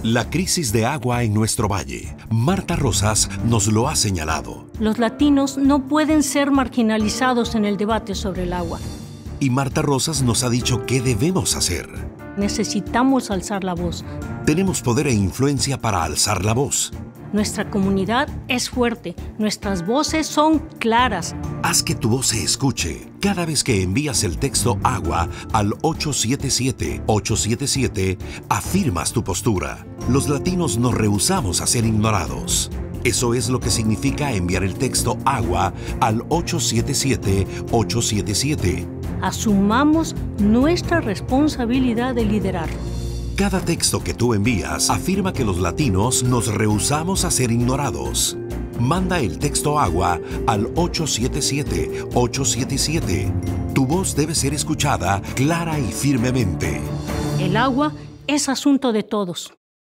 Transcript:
La crisis de agua en nuestro valle. Marta Rosas nos lo ha señalado. Los latinos no pueden ser marginalizados en el debate sobre el agua. Y Marta Rosas nos ha dicho qué debemos hacer. Necesitamos alzar la voz. Tenemos poder e influencia para alzar la voz. Nuestra comunidad es fuerte. Nuestras voces son claras. Haz que tu voz se escuche. Cada vez que envías el texto agua al 877-877, afirmas tu postura. Los latinos nos rehusamos a ser ignorados. Eso es lo que significa enviar el texto agua al 877-877. Asumamos nuestra responsabilidad de liderar. Cada texto que tú envías afirma que los latinos nos rehusamos a ser ignorados. Manda el texto agua al 877-877. Tu voz debe ser escuchada clara y firmemente. El agua es asunto de todos.